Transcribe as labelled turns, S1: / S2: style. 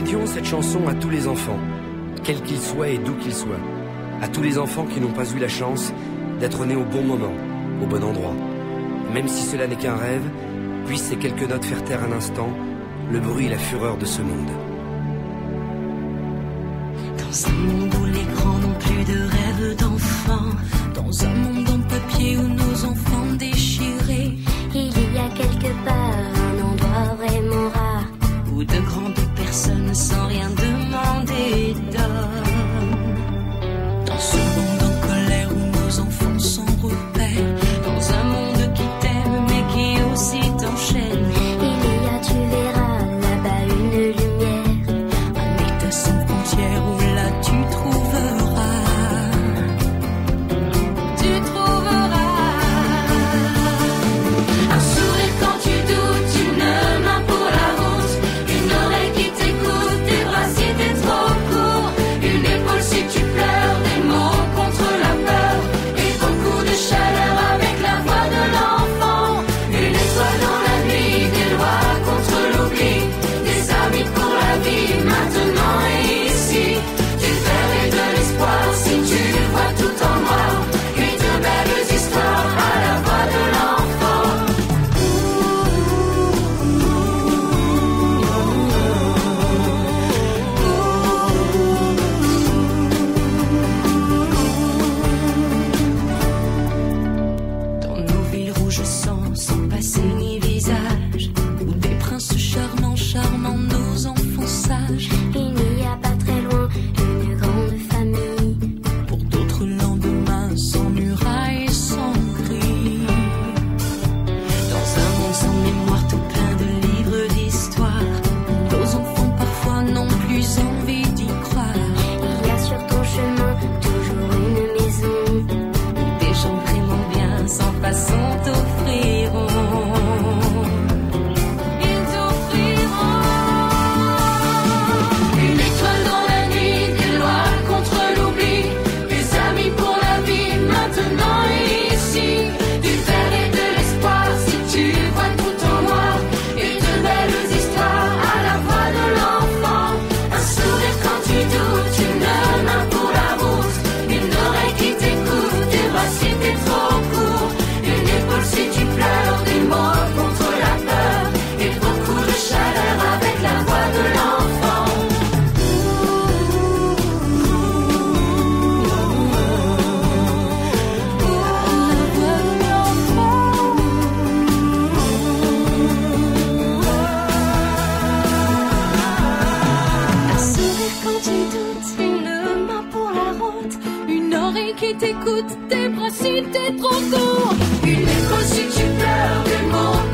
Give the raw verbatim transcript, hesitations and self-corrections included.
S1: dédions cette chanson à tous les enfants, quels qu'ils soient et d'où qu'ils soient. À tous les enfants qui n'ont pas eu la chance d'être nés au bon moment, au bon endroit. Même si cela n'est qu'un rêve, puissent ces quelques notes faire taire un instant le bruit et la fureur de ce monde.
S2: Dans un monde où les grands n'ont plus de rêves d'enfants, dans un monde en papier où nos enfants déchirés,
S3: il y a quelque part un endroit vraiment rare
S2: où de grandes personnes sans rien demander donnent. Dans ce monde en colère où nos enfants sont repères, dans un monde qui t'aime mais qui aussi t'enchaîne,
S3: il y a, tu verras, là-bas une lumière,
S2: un état sans frontières où là tu trouveras, tu trouveras un sourire quand tu doutes, une main pour la route, une oreille qui t'écoute, des bras si t'es trop court, une épaule si tu pleures, des mots contre la peur et beaucoup de chaleur avec la voix de l'enfant, une étoile dans la nuit, des lois contre l'oubli, des amis pour la vie, maintenant et ici, du verre et de l'espoir si tu vois tout en noir, et de belles histoires à la voix de l'enfant. Dans nos villes rouges sans, sans passé ni visage, où des princes charmants, charmants nos enfants sages,
S3: il n'y a pas très loin une grande famille,
S2: pour d'autres lendemains sans murailles, sans cris. Dans un monde sans mémoire tout plein de livres d'histoire, nos enfants parfois n'ont plus envie d'y croire.
S3: il y a sur ton chemin toujours une maison
S2: Où des gens vraiment bien sans façon t'offriront, ils t'offriront une étoile dans la nuit, des lois contre l'oubli, des amis pour la vie, maintenant et ici, du verre et de l'espoir si tu vois tout en noir, et de belles histoires à la voix de l'enfant, un sourire quand tu doutes, une main pour la route, une oreille qui t'écoute, des bras si t'es trop court, une épaule si tu pleures, des mots contre la peur et beaucoup de chaleur avec la voix de l'enfant. Un sourire quand tu doutes, une main pour la route, une oreille qui t'écoute, des bras si t'es trop court, une épaule si tu pleures, des mots